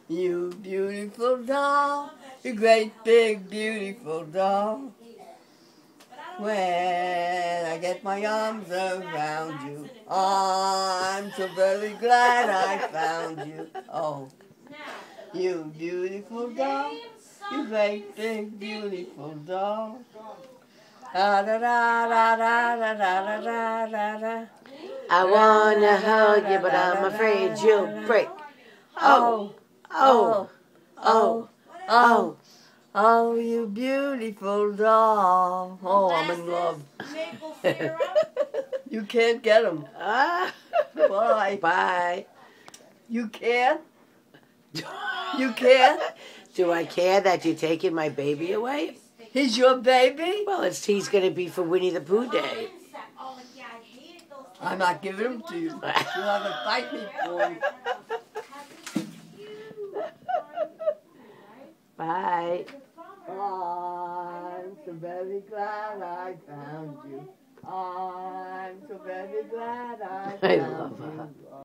You beautiful doll, you great big beautiful doll. When I get my arms around you, I'm so very glad I found you. Oh, you beautiful doll, you great big beautiful doll. Da da da da da da da da da da. I wanna hug you, but I'm afraid you'll break. Oh, oh, oh, oh. Oh, you beautiful doll. Oh, I'm in love. You can't get him. Bye. Bye. You can't? You can't? Do I care that you're taking my baby away? He's your baby? Well, he's going to be for Winnie the Pooh Day. I'm not giving him to you. You'll have to fight me for him. Bye. I'm so very glad I found you. I'm so very glad I found you. I love her.